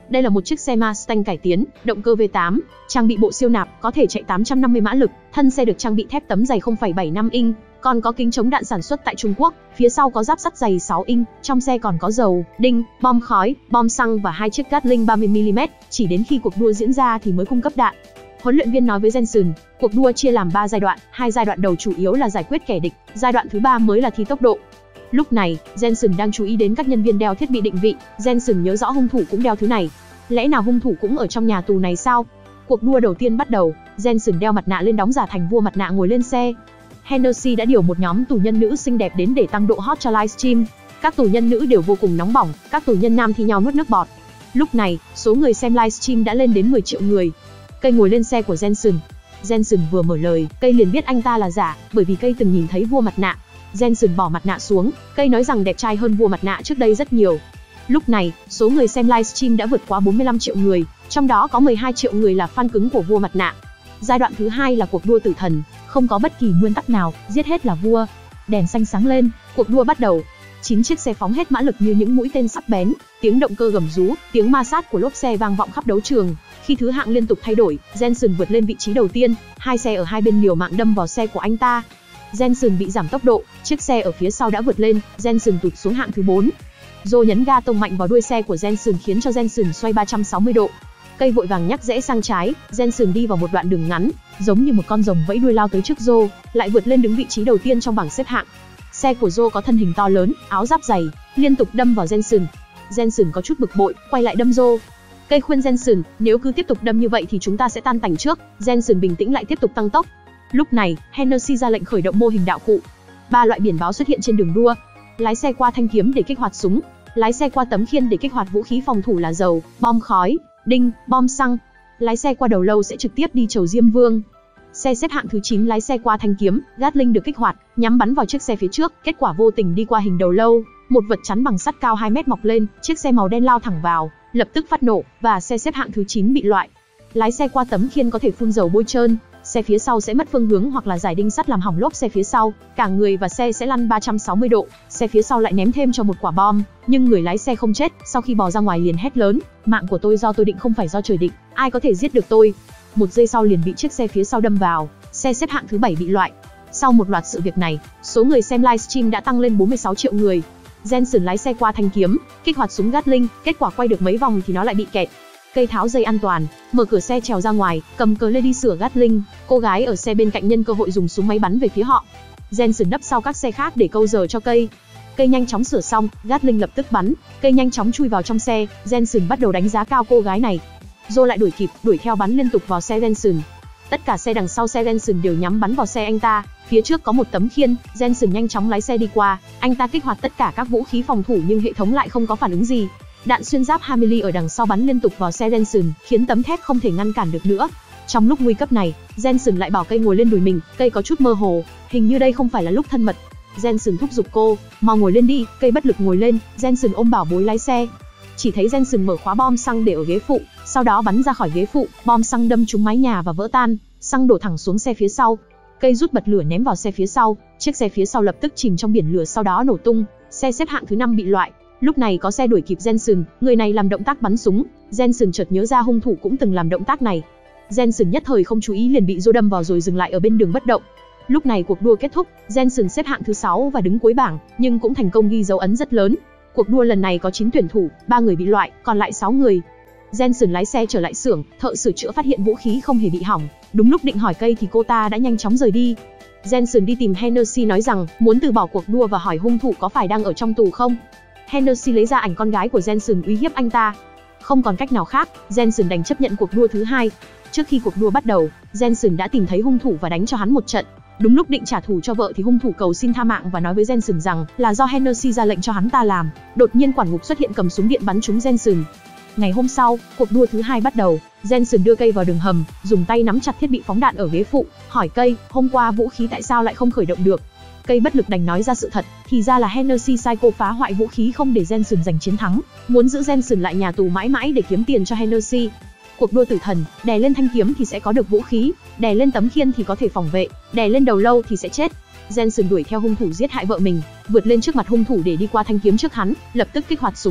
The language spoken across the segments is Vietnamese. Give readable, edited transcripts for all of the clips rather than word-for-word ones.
Đây là một chiếc xe Mustang cải tiến, động cơ V8, trang bị bộ siêu nạp, có thể chạy 850 mã lực, thân xe được trang bị thép tấm dày 0,75 inch, còn có kính chống đạn sản xuất tại Trung Quốc, phía sau có giáp sắt dày 6 inch, trong xe còn có dầu, đinh, bom khói, bom xăng và 2 chiếc Gatling 30mm, chỉ đến khi cuộc đua diễn ra thì mới cung cấp đạn. Huấn luyện viên nói với Jensen, cuộc đua chia làm 3 giai đoạn, 2 giai đoạn đầu chủ yếu là giải quyết kẻ địch, giai đoạn thứ 3 mới là thi tốc độ. Lúc này, Jensen đang chú ý đến các nhân viên đeo thiết bị định vị, Jensen nhớ rõ hung thủ cũng đeo thứ này. Lẽ nào hung thủ cũng ở trong nhà tù này sao? Cuộc đua đầu tiên bắt đầu, Jensen đeo mặt nạ lên đóng giả thành vua mặt nạ ngồi lên xe. Hennessy đã điều một nhóm tù nhân nữ xinh đẹp đến để tăng độ hot cho livestream. Các tù nhân nữ đều vô cùng nóng bỏng, các tù nhân nam thi nhau nuốt nước bọt. Lúc này, số người xem livestream đã lên đến 10 triệu người. Cây ngồi lên xe của Jensen. Jensen vừa mở lời, Cây liền biết anh ta là giả, bởi vì Cây từng nhìn thấy vua mặt nạ. Jensen bỏ mặt nạ xuống, Cây nói rằng đẹp trai hơn vua mặt nạ trước đây rất nhiều. Lúc này, số người xem livestream đã vượt quá 45 triệu người, trong đó có 12 triệu người là fan cứng của vua mặt nạ. Giai đoạn thứ 2 là cuộc đua tử thần, không có bất kỳ nguyên tắc nào, giết hết là vua. Đèn xanh sáng lên, cuộc đua bắt đầu. 9 chiếc xe phóng hết mã lực như những mũi tên sắc bén, tiếng động cơ gầm rú, tiếng ma sát của lốp xe vang vọng khắp đấu trường. Khi thứ hạng liên tục thay đổi, Jensen vượt lên vị trí đầu tiên, hai xe ở hai bên liều mạng đâm vào xe của anh ta. Jensen bị giảm tốc độ, chiếc xe ở phía sau đã vượt lên, Jensen tụt xuống hạng thứ 4. Joe nhấn ga tông mạnh vào đuôi xe của Jensen khiến cho Jensen xoay 360 độ. Cây vội vàng nhắc rẽ sang trái, Jensen đi vào một đoạn đường ngắn, giống như một con rồng vẫy đuôi lao tới trước Joe, lại vượt lên đứng vị trí đầu tiên trong bảng xếp hạng. Xe của Joe có thân hình to lớn, áo giáp dày, liên tục đâm vào Jensen. Jensen có chút bực bội, quay lại đâm Joe. Cây khuyên Jensen, nếu cứ tiếp tục đâm như vậy thì chúng ta sẽ tan tành trước. Jensen bình tĩnh lại tiếp tục tăng tốc. Lúc này, Hennessy ra lệnh khởi động mô hình đạo cụ. 3 loại biển báo xuất hiện trên đường đua. Lái xe qua thanh kiếm để kích hoạt súng, lái xe qua tấm khiên để kích hoạt vũ khí phòng thủ là dầu, bom khói, đinh, bom xăng. Lái xe qua đầu lâu sẽ trực tiếp đi chầu Diêm Vương. Xe xếp hạng thứ 9 lái xe qua thanh kiếm, Gatling được kích hoạt, nhắm bắn vào chiếc xe phía trước, kết quả vô tình đi qua hình đầu lâu, một vật chắn bằng sắt cao 2 mét mọc lên, chiếc xe màu đen lao thẳng vào, lập tức phát nổ, và xe xếp hạng thứ 9 bị loại. Lái xe qua tấm khiên có thể phun dầu bôi trơn, xe phía sau sẽ mất phương hướng hoặc là giải đinh sắt làm hỏng lốp xe phía sau, cả người và xe sẽ lăn 360 độ, xe phía sau lại ném thêm cho một quả bom, nhưng người lái xe không chết, sau khi bò ra ngoài liền hét lớn, mạng của tôi do tôi định không phải do trời định, ai có thể giết được tôi. 1 giây sau liền bị chiếc xe phía sau đâm vào, xe xếp hạng thứ 7 bị loại. Sau một loạt sự việc này, số người xem livestream đã tăng lên 46 triệu người. Jensen lái xe qua thanh kiếm, kích hoạt súng Gatling, kết quả quay được mấy vòng thì nó lại bị kẹt. Cây tháo dây an toàn, mở cửa xe trèo ra ngoài, cầm cờ lê đi sửa Gatling. Cô gái ở xe bên cạnh nhân cơ hội dùng súng máy bắn về phía họ. Jensen nấp sau các xe khác để câu giờ cho Cây. Cây nhanh chóng sửa xong, Gatling lập tức bắn. Cây nhanh chóng chui vào trong xe. Jensen bắt đầu đánh giá cao cô gái này. Joe lại đuổi kịp, đuổi theo bắn liên tục vào xe Jensen. Tất cả xe đằng sau xe Jensen đều nhắm bắn vào xe anh ta. Phía trước có một tấm khiên, Jensen nhanh chóng lái xe đi qua. Anh ta kích hoạt tất cả các vũ khí phòng thủ nhưng hệ thống lại không có phản ứng gì. Đạn xuyên giáp 2mm ở đằng sau bắn liên tục vào xe Jensen, khiến tấm thép không thể ngăn cản được nữa. Trong lúc nguy cấp này, Jensen lại bảo Cây ngồi lên đùi mình, Cây có chút mơ hồ, hình như đây không phải là lúc thân mật. Jensen thúc giục cô, mau ngồi lên đi, Cây bất lực ngồi lên, Jensen ôm bảo bối lái xe. Chỉ thấy Jensen mở khóa bom xăng để ở ghế phụ, sau đó bắn ra khỏi ghế phụ, bom xăng đâm trúng mái nhà và vỡ tan, xăng đổ thẳng xuống xe phía sau. Cây rút bật lửa ném vào xe phía sau, chiếc xe phía sau lập tức chìm trong biển lửa sau đó nổ tung, xe xếp hạng thứ 5 bị loại. Lúc này có xe đuổi kịp Jensen, người này làm động tác bắn súng, Jensen chợt nhớ ra hung thủ cũng từng làm động tác này. Jensen nhất thời không chú ý liền bị Joe đâm vào rồi dừng lại ở bên đường bất động. Lúc này cuộc đua kết thúc, Jensen xếp hạng thứ 6 và đứng cuối bảng, nhưng cũng thành công ghi dấu ấn rất lớn. Cuộc đua lần này có 9 tuyển thủ, 3 người bị loại, còn lại 6 người. Jensen lái xe trở lại xưởng, thợ sửa chữa phát hiện vũ khí không hề bị hỏng. Đúng lúc định hỏi Cây thì cô ta đã nhanh chóng rời đi. Jensen đi tìm Hennessy nói rằng muốn từ bỏ cuộc đua và hỏi hung thủ có phải đang ở trong tù không. Hennessy lấy ra ảnh con gái của Jensen uy hiếp anh ta. Không còn cách nào khác, Jensen đành chấp nhận cuộc đua thứ 2. Trước khi cuộc đua bắt đầu, Jensen đã tìm thấy hung thủ và đánh cho hắn một trận. Đúng lúc định trả thù cho vợ thì hung thủ cầu xin tha mạng và nói với Jensen rằng là do Hennessy ra lệnh cho hắn ta làm. Đột nhiên quản ngục xuất hiện cầm súng điện bắn trúng Jensen. Ngày hôm sau, cuộc đua thứ 2 bắt đầu. Jensen đưa Cây vào đường hầm, dùng tay nắm chặt thiết bị phóng đạn ở ghế phụ, hỏi Cây, hôm qua vũ khí tại sao lại không khởi động được? Cây bất lực đành nói ra sự thật, thì ra là Hennessy sai cô phá hoại vũ khí không để Jensen giành chiến thắng, muốn giữ Jensen lại nhà tù mãi mãi để kiếm tiền cho Hennessy. Cuộc đua tử thần, đè lên thanh kiếm thì sẽ có được vũ khí, đè lên tấm khiên thì có thể phòng vệ, đè lên đầu lâu thì sẽ chết. Jensen đuổi theo hung thủ giết hại vợ mình, vượt lên trước mặt hung thủ để đi qua thanh kiếm trước hắn, lập tức kích hoạt súng.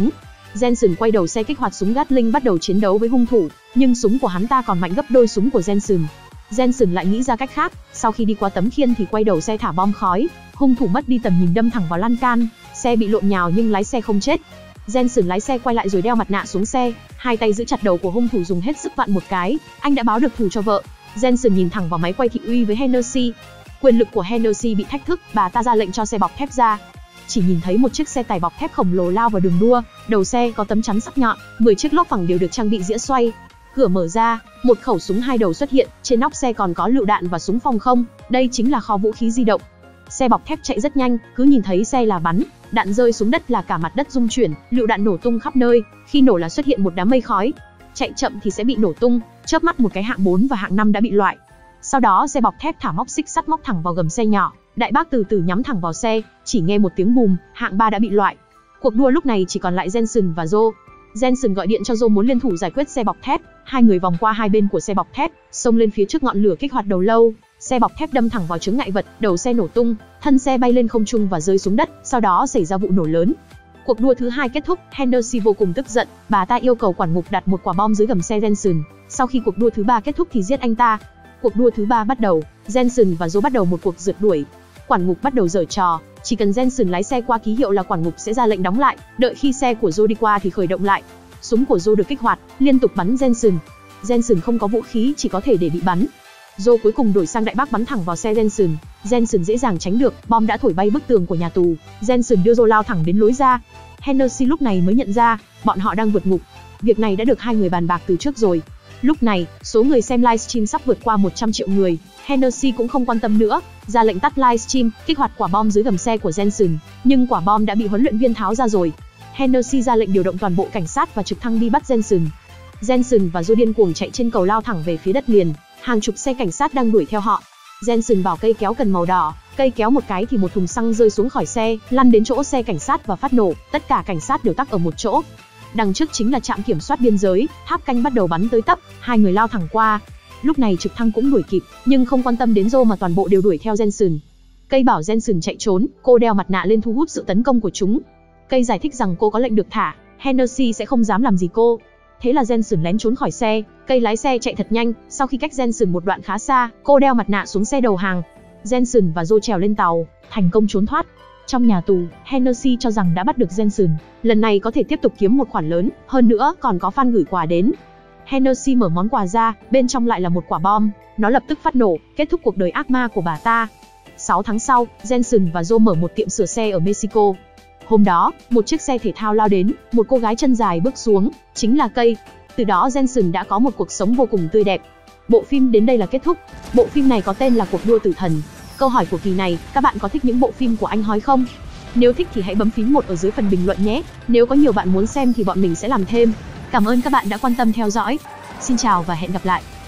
Jensen quay đầu xe kích hoạt súng Gatling bắt đầu chiến đấu với hung thủ, nhưng súng của hắn ta còn mạnh gấp đôi súng của Jensen. Jensen lại nghĩ ra cách khác, sau khi đi qua tấm khiên thì quay đầu xe thả bom khói, hung thủ mất đi tầm nhìn đâm thẳng vào lan can, xe bị lộn nhào nhưng lái xe không chết. Jensen lái xe quay lại rồi đeo mặt nạ xuống xe, hai tay giữ chặt đầu của hung thủ dùng hết sức vặn một cái, anh đã báo được thù cho vợ. Jensen nhìn thẳng vào máy quay thị uy với Hennessy. Quyền lực của Hennessy bị thách thức, bà ta ra lệnh cho xe bọc thép ra. Chỉ nhìn thấy một chiếc xe tải bọc thép khổng lồ lao vào đường đua, đầu xe có tấm chắn sắc nhọn, 10 chiếc lốp phẳng đều được trang bị dĩa xoay. Cửa mở ra, một khẩu súng hai đầu xuất hiện, trên nóc xe còn có lựu đạn và súng phòng không, đây chính là kho vũ khí di động. Xe bọc thép chạy rất nhanh, cứ nhìn thấy xe là bắn, đạn rơi xuống đất là cả mặt đất rung chuyển, lựu đạn nổ tung khắp nơi, khi nổ là xuất hiện một đám mây khói. Chạy chậm thì sẽ bị nổ tung, chớp mắt một cái hạng 4 và hạng 5 đã bị loại. Sau đó xe bọc thép thả móc xích sắt móc thẳng vào gầm xe nhỏ, đại bác từ từ nhắm thẳng vào xe, chỉ nghe một tiếng bùm, hạng 3 đã bị loại. Cuộc đua lúc này chỉ còn lại Jensen và Joe. Jensen gọi điện cho Joe muốn liên thủ giải quyết xe bọc thép, hai người vòng qua hai bên của xe bọc thép, xông lên phía trước ngọn lửa kích hoạt đầu lâu. Xe bọc thép đâm thẳng vào chướng ngại vật, đầu xe nổ tung, thân xe bay lên không trung và rơi xuống đất, sau đó xảy ra vụ nổ lớn. Cuộc đua thứ hai kết thúc, Hennessy vô cùng tức giận, bà ta yêu cầu quản ngục đặt một quả bom dưới gầm xe Jensen. Sau khi cuộc đua thứ ba kết thúc thì giết anh ta. Cuộc đua thứ ba bắt đầu, Jensen và Joe bắt đầu một cuộc rượt đuổi. Quản ngục bắt đầu giở trò, chỉ cần Jensen lái xe qua ký hiệu là quản ngục sẽ ra lệnh đóng lại, đợi khi xe của Joe đi qua thì khởi động lại. Súng của Joe được kích hoạt, liên tục bắn Jensen. Jensen không có vũ khí, chỉ có thể để bị bắn. Joe cuối cùng đổi sang đại bác bắn thẳng vào xe Jensen. Jensen dễ dàng tránh được, bom đã thổi bay bức tường của nhà tù. Jensen đưa Joe lao thẳng đến lối ra. Hennessy lúc này mới nhận ra, bọn họ đang vượt ngục. Việc này đã được hai người bàn bạc từ trước rồi. Lúc này, số người xem livestream sắp vượt qua 100 triệu người. Hennessy cũng không quan tâm nữa, ra lệnh tắt livestream, kích hoạt quả bom dưới gầm xe của Jensen. Nhưng quả bom đã bị huấn luyện viên tháo ra rồi. Hennessy ra lệnh điều động toàn bộ cảnh sát và trực thăng đi bắt Jensen. Jensen và Joe điên cuồng chạy trên cầu lao thẳng về phía đất liền. Hàng chục xe cảnh sát đang đuổi theo họ. Jensen bảo cây kéo cần màu đỏ, cây kéo một cái thì một thùng xăng rơi xuống khỏi xe, lăn đến chỗ xe cảnh sát và phát nổ, tất cả cảnh sát đều tắc ở một chỗ. Đằng trước chính là trạm kiểm soát biên giới, tháp canh bắt đầu bắn tới tấp, hai người lao thẳng qua. Lúc này trực thăng cũng đuổi kịp, nhưng không quan tâm đến Joe mà toàn bộ đều đuổi theo Jensen. Cây bảo Jensen chạy trốn, cô đeo mặt nạ lên thu hút sự tấn công của chúng. Cây giải thích rằng cô có lệnh được thả, Hennessy sẽ không dám làm gì cô. Thế là Jensen lén trốn khỏi xe, cây lái xe chạy thật nhanh, sau khi cách Jensen một đoạn khá xa, cô đeo mặt nạ xuống xe đầu hàng. Jensen và Joe trèo lên tàu, thành công trốn thoát. Trong nhà tù, Hennessy cho rằng đã bắt được Jensen, lần này có thể tiếp tục kiếm một khoản lớn, hơn nữa còn có fan gửi quà đến. Hennessy mở món quà ra, bên trong lại là một quả bom, nó lập tức phát nổ, kết thúc cuộc đời ác ma của bà ta. 6 tháng sau, Jensen và Joe mở một tiệm sửa xe ở Mexico. Hôm đó, một chiếc xe thể thao lao đến, một cô gái chân dài bước xuống, chính là Cây. Từ đó Jensen đã có một cuộc sống vô cùng tươi đẹp. Bộ phim đến đây là kết thúc. Bộ phim này có tên là Cuộc đua tử thần. Câu hỏi của kỳ này, các bạn có thích những bộ phim của anh Hói không? Nếu thích thì hãy bấm phím 1 ở dưới phần bình luận nhé. Nếu có nhiều bạn muốn xem thì bọn mình sẽ làm thêm. Cảm ơn các bạn đã quan tâm theo dõi. Xin chào và hẹn gặp lại.